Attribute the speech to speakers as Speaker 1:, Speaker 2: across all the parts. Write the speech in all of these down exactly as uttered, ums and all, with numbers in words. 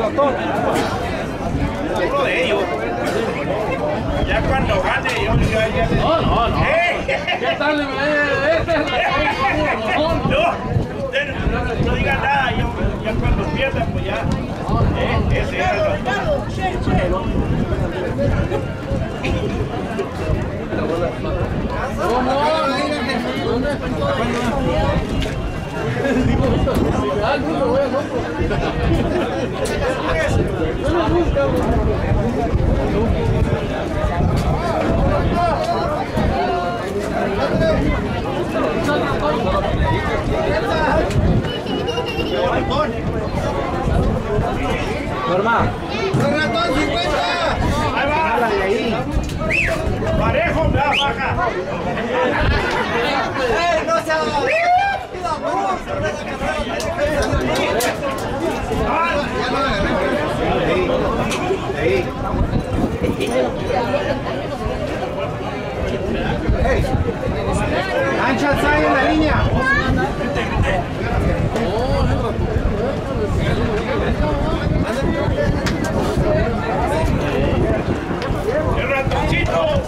Speaker 1: ratón.
Speaker 2: Uno de ellos. Ya cuando gane yo ya, ya
Speaker 1: no, no, no.
Speaker 2: ¿Eh?
Speaker 1: ¿Qué tal? Este es el ratón.
Speaker 2: No, usted no, no diga nada. Yo, ya cuando pierda, pues ya. ¿Eh? Ese es el ratón.
Speaker 3: Normal.
Speaker 2: Ahí va. Parejo, me da baja.
Speaker 4: ¡Eh, no se haga!
Speaker 3: Hey, ancha el en la línea.
Speaker 2: El ratoncito.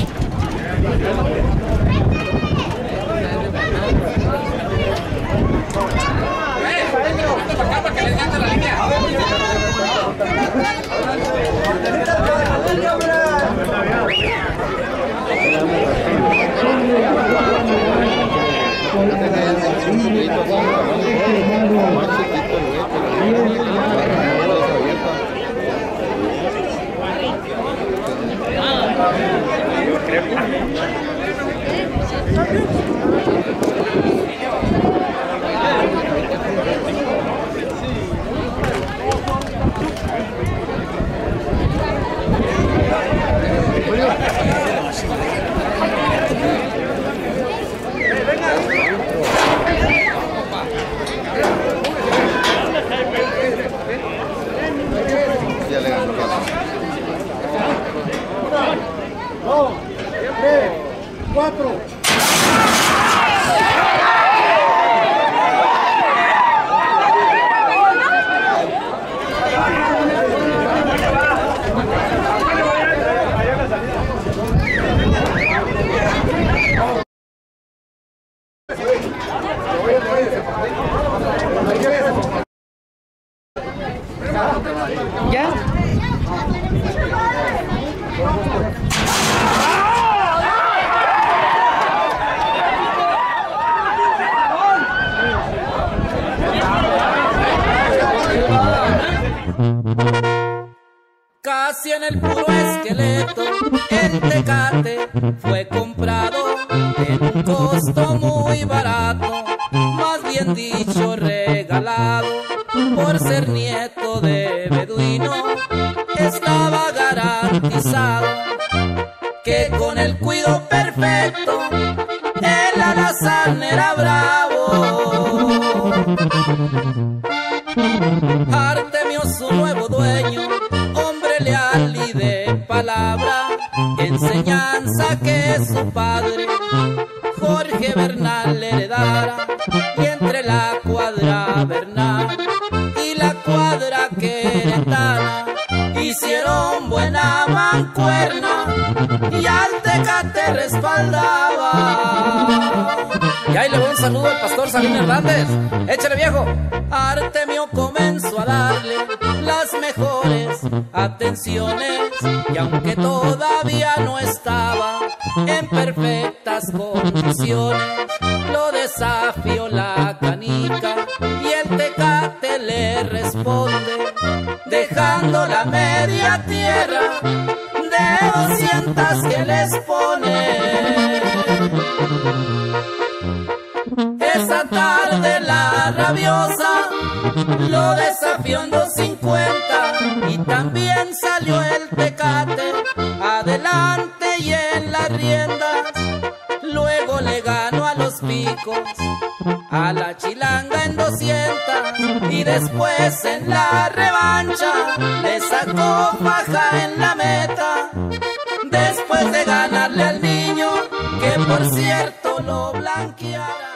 Speaker 1: Para que le digan a la línea.
Speaker 4: Dos, tres, cuatro.
Speaker 3: ¿Ya?
Speaker 5: Casi en el puro esqueleto, el Tecate fue comprado en un costo muy barato, más bien dicho regalado, por ser nieto de beduino. Estaba garantizado que con el cuido perfecto el alazán era bravo. Artemio, su nuevo dueño, hombre leal y de palabra, enseñanza que su padre Jorge Bernal le heredara, y entre la cuadra Bernal y la cuadra queretana hicieron buena mancuerna y al Tecate respaldaba. Y ahí le voy un saludo al pastor Salín Hernández. Échale, viejo. Artemio comenzó a darle las mejores atenciones, y aunque todavía no estaba en perfectas condiciones, lo desafió la canica y el Tecate le responde, dejando la media tierra de doscientas que les pone. Esa tarde la rabiosa lo desafió en dos cincuenta y también salió el Tecate adelante y en las riendas. Luego le ganó a los picos, a la chilanga en doscientas, y después en la revancha le sacó faja en la meta, después de ganarle al niño, que por cierto lo blanqueara.